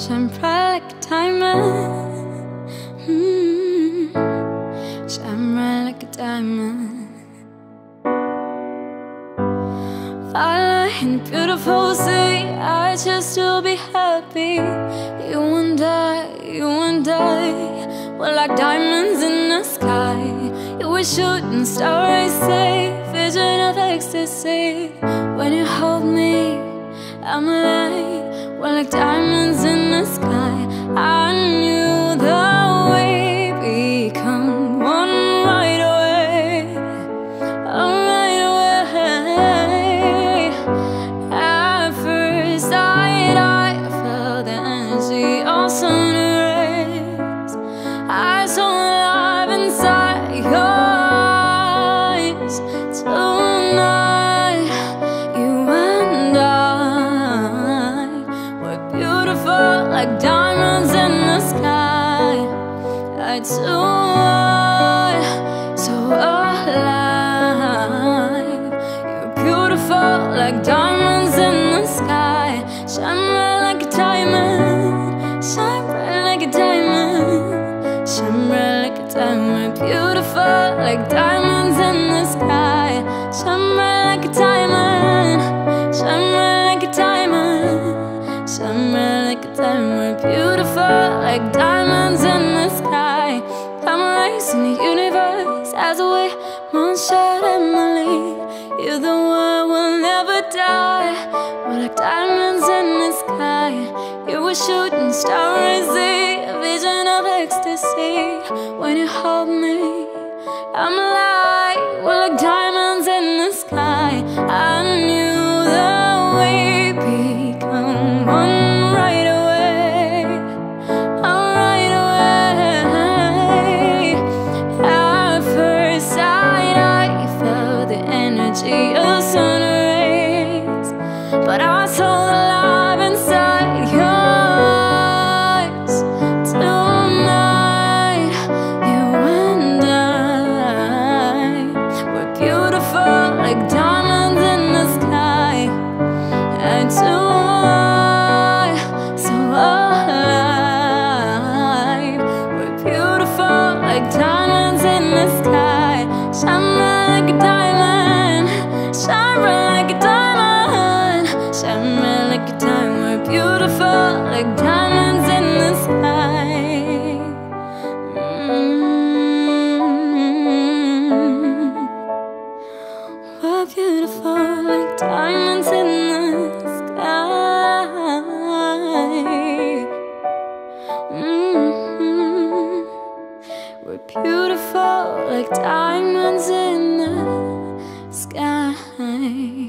shine bright like a diamond. Shine bright like a diamond. Fire in a beautiful sea, I choose to be happy. You and I, we're like diamonds in the sky. You were shooting star, I say, vision of ecstasy. When you hold me, I'm alive. We're like diamonds in the sky. I knew that we become one right away, right away. At first sight, I felt the energy of sun rays. I saw life inside your eyes. Tonight, you and I were beautiful like diamonds in the sky. I too are so alive. You're beautiful like diamonds in the sky. Shine bright like a diamond. Shine bright like a diamond. Shine bright like a diamond. Beautiful like diamonds in the sky. Shine bright like a diamond. Shine bright like a diamond. Shine bright like a diamond. Beautiful like diamonds in the sky. I'm raising the universe as a way, moonshine Emily. You're the one will never die. We're like diamonds in the sky. You were shooting star, I see a vision of ecstasy. When you hold me, I'm alive. We're like diamonds in the sky. I knew that we become one right away, right away. At first sight, I felt the energy of sun rays, but I saw the light inside your eyes. Tonight, you and I were beautiful like diamonds in the sky. And too are so alive. We're beautiful like diamonds in the sky. Shine bright like a diamond. Shine bright like a diamond. Shine bright like a diamond. We're beautiful like diamonds in the sky. We're beautiful like diamonds in the sky. We're beautiful like diamonds in the sky.